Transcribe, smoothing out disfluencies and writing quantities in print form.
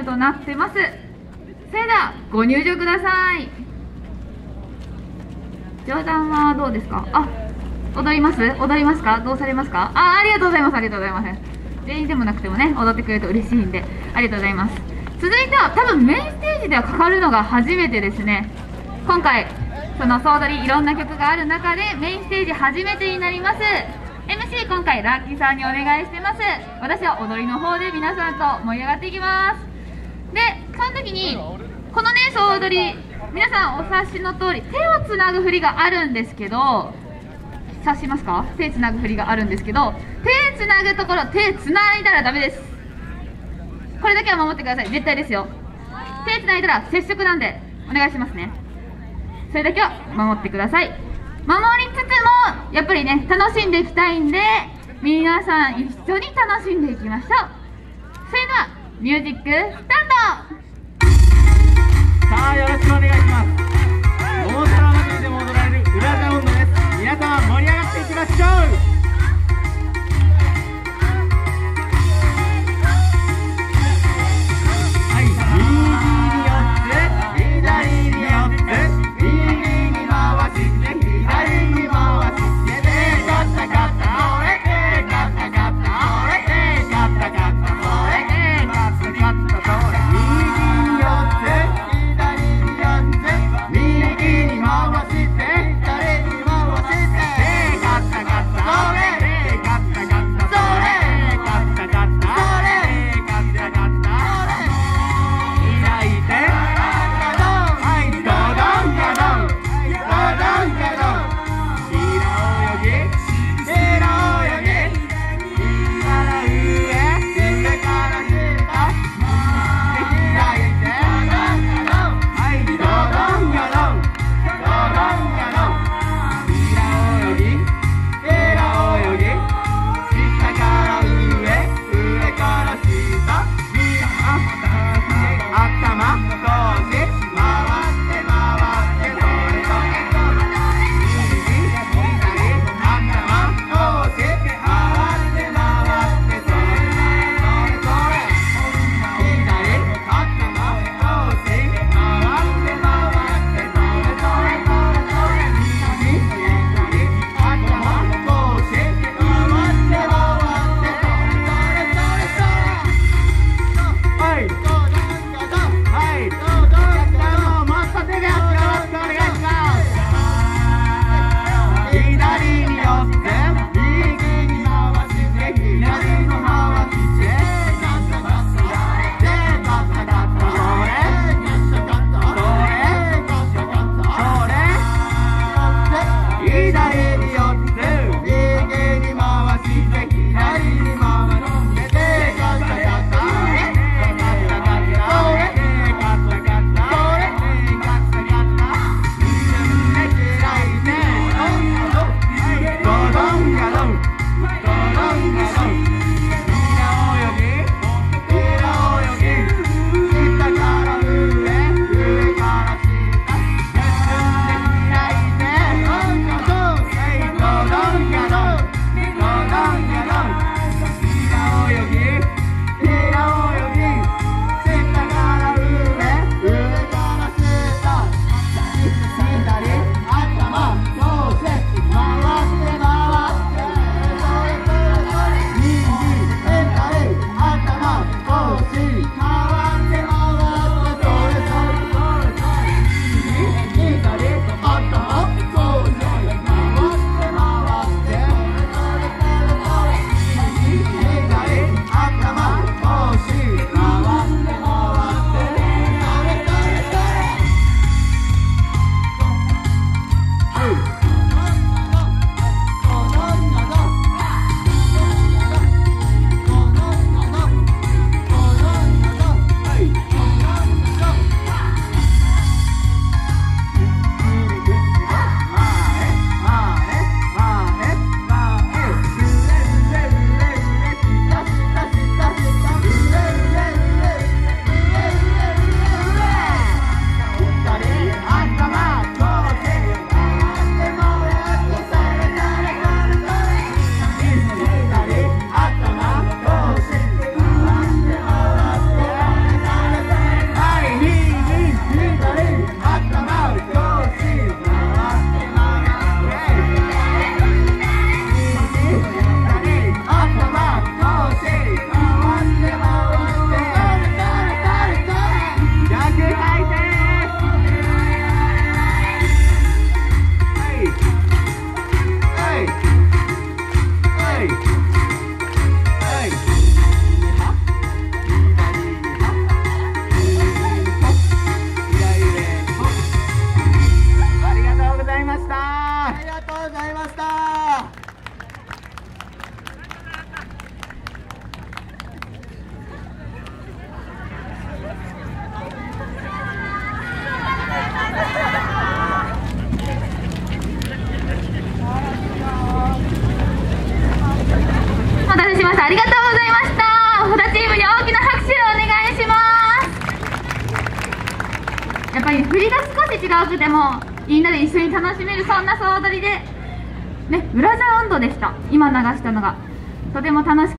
となってます。それではご入場ください。上段はどうですか？あ、踊りますか？どうされますか？ありがとうございます。ありがとうございます。全員でもなくてもね、踊ってくれると嬉しいんで、ありがとうございます。続いては多分メインステージではかかるのが初めてですね。今回その総踊りいろんな曲がある中でメインステージ初めてになります。 MC 今回ラッキーさんにお願いしてます。私は踊りの方で皆さんと盛り上がっていきます。でその時にこのね総踊り、皆さんお察しの通り手をつなぐ振りがあるんですけど、察しますか？手つなぐ振りがあるんですけど、手つなぐところ手つないだらダメです。これだけは守ってください。絶対ですよ。手つないだら接触なんでお願いしますね。それだけは守ってください。守りつつもやっぱりね楽しんでいきたいんで、皆さん一緒に楽しんでいきましょう。それではミュージックスタート。 さあよろしくお願いします。大空祭りでも踊られる裏ザウンドです。皆様盛り上がっていきましょう。右に回して左に回して、手カッタカッタやっぱり振りが少し違うくてもみんなで一緒に楽しめる、そんな総踊りでね、ブラジャー音頭でした。今流したのがとても楽し